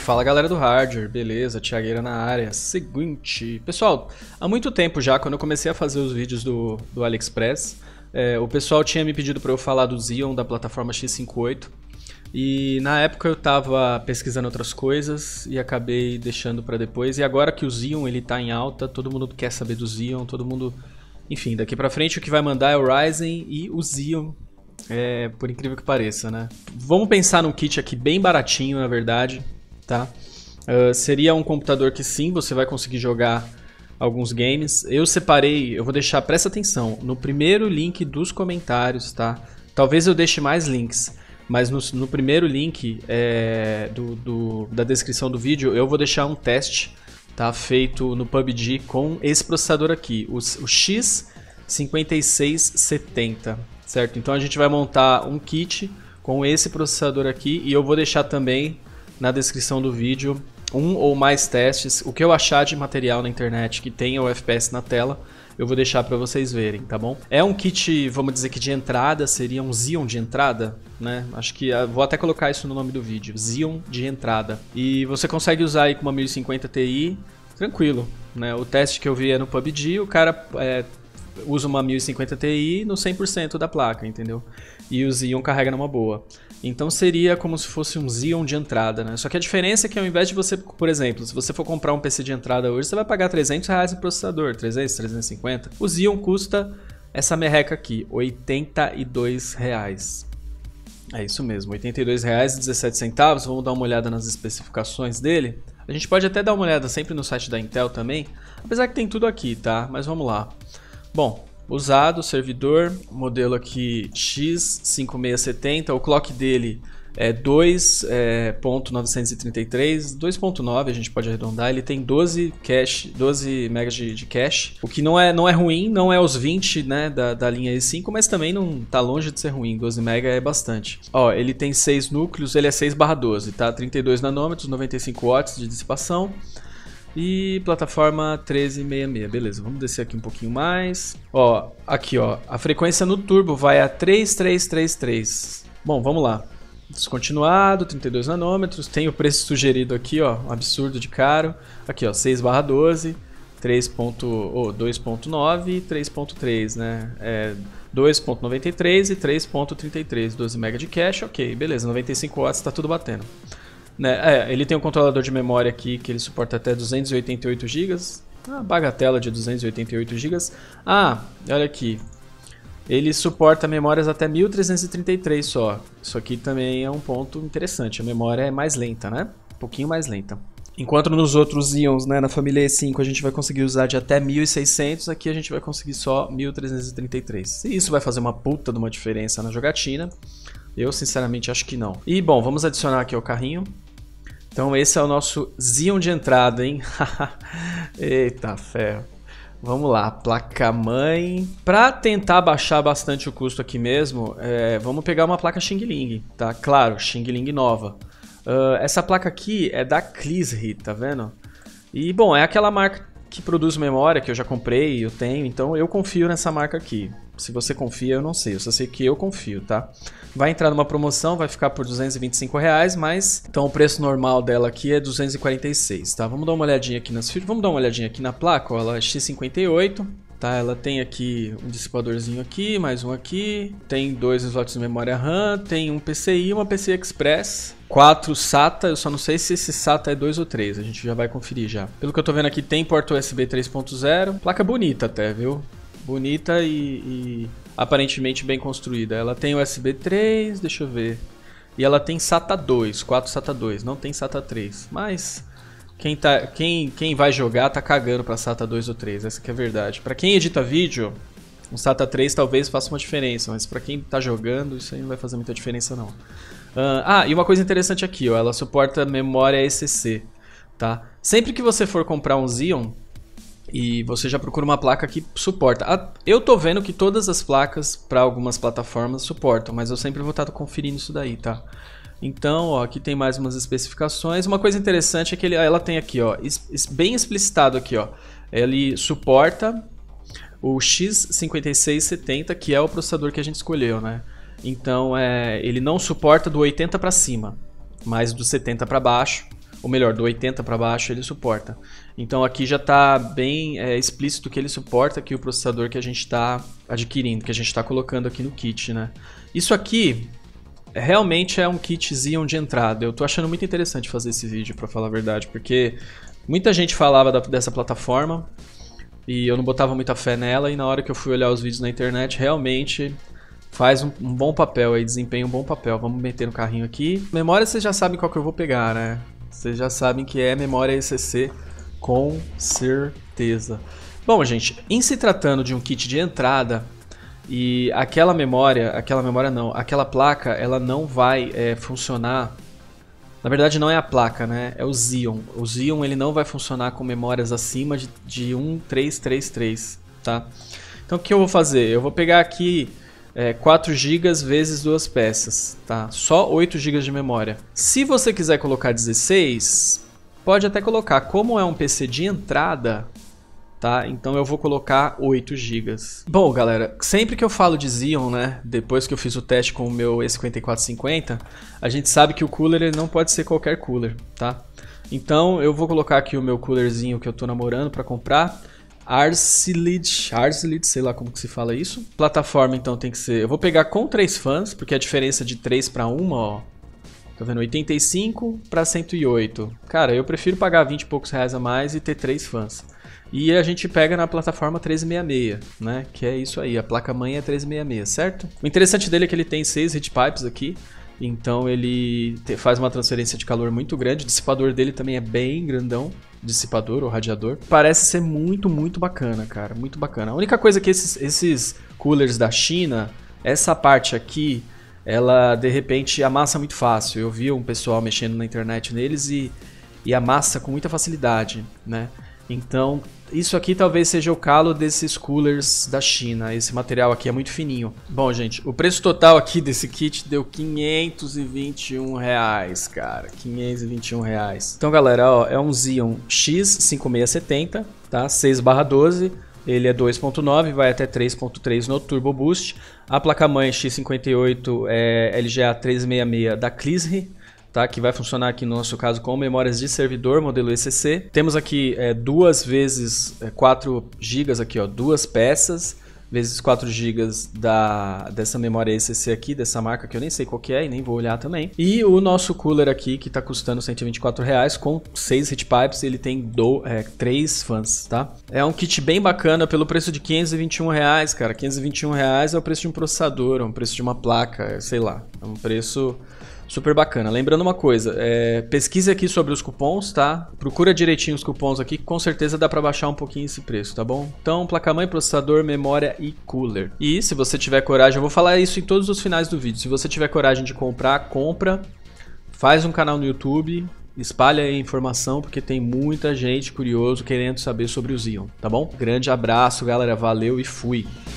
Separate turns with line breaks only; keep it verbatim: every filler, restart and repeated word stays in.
Fala galera do hardware, beleza? Thiagueira na área. Seguinte, pessoal, há muito tempo já, quando eu comecei a fazer os vídeos do, do AliExpress, é, o pessoal tinha me pedido para eu falar do Xeon da plataforma X cinquenta e oito e na época eu estava pesquisando outras coisas e acabei deixando para depois. E agora que o Xeon ele tá em alta, todo mundo quer saber do Xeon, todo mundo... Enfim, daqui para frente o que vai mandar é o Ryzen e o Xeon. É, por incrível que pareça, né? Vamos pensar num kit aqui bem baratinho, na verdade, tá? Uh, seria um computador que sim, você vai conseguir jogar alguns games. Eu separei, eu vou deixar, presta atenção, no primeiro link dos comentários, tá? Talvez eu deixe mais links, mas no, no primeiro link é, do, do, da descrição do vídeo, eu vou deixar um teste, tá? Feito no P U B G com esse processador aqui, o, o X cinquenta e seis setenta. Certo? Então a gente vai montar um kit com esse processador aqui e eu vou deixar também na descrição do vídeo um ou mais testes. O que eu achar de material na internet que tenha o F P S na tela, eu vou deixar para vocês verem, tá bom? É um kit, vamos dizer que de entrada, seria um Xeon de entrada, né? Acho que vou até colocar isso no nome do vídeo, Xeon de entrada. E você consegue usar aí com uma mil e cinquenta Ti, tranquilo, né? O teste que eu vi é no P U B G, o cara... É, usa uma mil e cinquenta Ti no cem por cento da placa, entendeu? E o Xeon carrega numa boa. Então seria como se fosse um Xeon de entrada, né? Só que a diferença é que ao invés de você, por exemplo, se você for comprar um P C de entrada hoje, você vai pagar trezentos reais no processador, trezentos, trezentos e cinquenta. O Xeon custa essa merreca aqui, oitenta e dois reais. É isso mesmo, oitenta e dois reais e dezessete centavos. Vamos dar uma olhada nas especificações dele. A gente pode até dar uma olhada sempre no site da Intel também, apesar que tem tudo aqui, tá? Mas vamos lá. Bom, usado, servidor, modelo aqui X cinquenta e seis setenta, o clock dele é dois ponto novecentos e trinta e três, dois ponto nove a gente pode arredondar, ele tem doze cache, doze megas de, de cache, o que não é, não é ruim, não é os vinte, né, da, da linha i cinco, mas também não tá longe de ser ruim, doze megas é bastante. Ó, ele tem seis núcleos, ele é seis barra doze, tá? trinta e dois nanômetros, noventa e cinco watts de dissipação. E plataforma treze sessenta e seis, beleza, vamos descer aqui um pouquinho mais. Ó, aqui ó, a frequência no turbo vai a três mil trezentos e trinta e três. Bom, vamos lá. Descontinuado, trinta e dois nanômetros, tem o preço sugerido aqui ó, um absurdo de caro. Aqui ó, seis barra doze, três ponto nove e três ponto três, né? É dois ponto noventa e três e três ponto trinta e três, doze megas de cache, ok, beleza, noventa e cinco watts, tá tudo batendo. Né, é, ele tem um controlador de memória aqui que ele suporta até duzentos e oitenta e oito gigas, uma bagatela de duzentos e oitenta e oito gigas. Ah, olha aqui, ele suporta memórias até mil trezentos e trinta e três só. Isso aqui também é um ponto interessante, a memória é mais lenta, né? Um pouquinho mais lenta. Enquanto nos outros Xeons, né, na família i cinco, a gente vai conseguir usar de até mil e seiscentos, aqui a gente vai conseguir só mil trezentos e trinta e três. E isso vai fazer uma puta de uma diferença na jogatina? Eu sinceramente acho que não. E bom, vamos adicionar aqui o carrinho. Então esse é o nosso Xeon de entrada, hein? Eita ferro. Vamos lá, placa-mãe. Para tentar baixar bastante o custo aqui mesmo, é, vamos pegar uma placa Xing Ling, tá? Claro, Xing Ling nova. Uh, essa placa aqui é da Clisri, tá vendo? E bom, é aquela marca que produz memória que eu já comprei, eu tenho, então eu confio nessa marca aqui. Se você confia, eu não sei, eu só sei que eu confio, tá? Vai entrar numa promoção, vai ficar por duzentos e vinte e cinco reais, mas então o preço normal dela aqui é duzentos e quarenta e seis, tá? Vamos dar uma olhadinha aqui nas vamos dar uma olhadinha aqui na placa, ó, ela é X cinquenta e oito, tá? Ela tem aqui um dissipadorzinho aqui, mais um aqui, tem dois slots de memória RAM, tem um P C I, uma P C I Express, quatro SATA, eu só não sei se esse SATA é dois ou três, a gente já vai conferir já. Pelo que eu tô vendo aqui tem porta U S B três ponto zero, placa bonita até, viu? Bonita e, e aparentemente bem construída. Ela tem U S B três, deixa eu ver. E ela tem SATA dois, quatro SATA dois, não tem SATA três. Mas quem, tá, quem, quem vai jogar tá cagando pra SATA dois ou três, essa que é a verdade. Pra quem edita vídeo, um SATA três talvez faça uma diferença, mas pra quem tá jogando, isso aí não vai fazer muita diferença não. Uh, ah, e uma coisa interessante aqui, ó, ela suporta memória E C C, tá? Sempre que você for comprar um Xeon, e você já procura uma placa que suporta. Eu tô vendo que todas as placas para algumas plataformas suportam, mas eu sempre vou estar conferindo isso daí, tá? Então, ó, aqui tem mais umas especificações. Uma coisa interessante é que ele, ela tem aqui, ó, bem explicitado aqui, ó. Ele suporta o X cinquenta e seis setenta, que é o processador que a gente escolheu, né? Então, é, ele não suporta do oitenta para cima, mas do setenta para baixo. ou melhor, do oitenta para baixo ele suporta. Então aqui já está bem é, explícito que ele suporta aqui o processador que a gente está adquirindo, que a gente está colocando aqui no kit, né? Isso aqui realmente é um kit Xeon de entrada. Eu tô achando muito interessante fazer esse vídeo, para falar a verdade, porque muita gente falava da, dessa plataforma e eu não botava muita fé nela, e na hora que eu fui olhar os vídeos na internet, realmente faz um, um bom papel aí, desempenha um bom papel. Vamos meter no carrinho aqui. Memória vocês já sabem qual que eu vou pegar, né? Vocês já sabem que é memória E C C, com certeza. Bom, gente, em se tratando de um kit de entrada, e aquela memória, aquela memória não, aquela placa, ela não vai é, funcionar. Na verdade não é a placa, né? É o Xeon. O Xeon ele não vai funcionar com memórias acima de, de mil trezentos e trinta e três, tá? Então o que eu vou fazer? Eu vou pegar aqui é, quatro gigas vezes duas peças, tá? Só oito gigas de memória. Se você quiser colocar dezesseis, pode até colocar. Como é um P C de entrada, tá? Então eu vou colocar oito gigas. Bom, galera, sempre que eu falo de Xeon, né, depois que eu fiz o teste com o meu E cinquenta e quatro cinquenta, a gente sabe que o cooler ele não pode ser qualquer cooler, tá? Então eu vou colocar aqui o meu coolerzinho que eu tô namorando para comprar, Arcilid, Arcilid, sei lá como que se fala isso. Plataforma então tem que ser, eu vou pegar com três fãs, porque a diferença de três para uma, ó, tá vendo? oitenta e cinco para cento e oito. Cara, eu prefiro pagar vinte e poucos reais a mais e ter três fãs. E a gente pega na plataforma trezentos e sessenta e seis, né? Que é isso aí, a placa-mãe é trezentos e sessenta e seis, certo? O interessante dele é que ele tem seis heat pipes aqui, então ele te, faz uma transferência de calor muito grande. O dissipador dele também é bem grandão, dissipador ou radiador. Parece ser muito, muito bacana, cara, muito bacana. A única coisa é que esses, esses coolers da China, essa parte aqui, ela de repente amassa muito fácil. Eu vi um pessoal mexendo na internet neles e, e amassa com muita facilidade, né? Então, isso aqui talvez seja o calo desses coolers da China. Esse material aqui é muito fininho. Bom, gente, o preço total aqui desse kit deu quinhentos e vinte e um reais, cara. quinhentos e vinte e um reais. Então, galera, ó, é um Xeon X cinco mil seiscentos e setenta, tá? seis barra doze. Ele é dois ponto nove, vai até três ponto três no Turbo Boost. A placa-mãe X cinquenta e oito é L G A trezentos e sessenta e seis da Clisre, tá? Que vai funcionar aqui no nosso caso com memórias de servidor, modelo E C C. Temos aqui é, duas vezes é, quatro gigas aqui, ó, duas peças, vezes quatro gigas da, dessa memória E C C aqui, dessa marca que eu nem sei qual que é e nem vou olhar também. E o nosso cooler aqui que está custando cento e vinte e quatro reais com seis heat pipes, ele tem do, é, três fãs, tá? É um kit bem bacana pelo preço de quinhentos e vinte e um reais, cara. quinhentos e vinte e um reais é o preço de um processador, é o preço de uma placa, sei lá, é um preço super bacana. Lembrando uma coisa, é, pesquise aqui sobre os cupons, tá? Procura direitinho os cupons aqui, que com certeza dá para baixar um pouquinho esse preço, tá bom? Então, placa-mãe, processador, memória e cooler. E se você tiver coragem, eu vou falar isso em todos os finais do vídeo, se você tiver coragem de comprar, compra, faz um canal no YouTube, espalha aí a informação, porque tem muita gente curioso querendo saber sobre o Xeon, tá bom? Grande abraço, galera, valeu e fui!